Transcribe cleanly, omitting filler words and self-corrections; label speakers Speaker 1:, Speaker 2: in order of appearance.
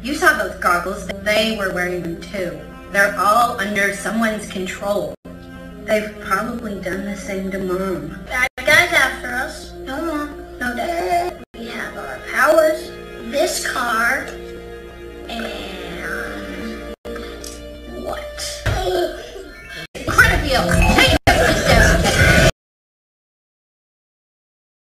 Speaker 1: You saw those goggles. They were wearing them too. They're all under someone's control. They've probably done the same to Mom.
Speaker 2: Bad guys after us. No Mom, no Dad. We have our powers, this car, and what?
Speaker 1: Criteria.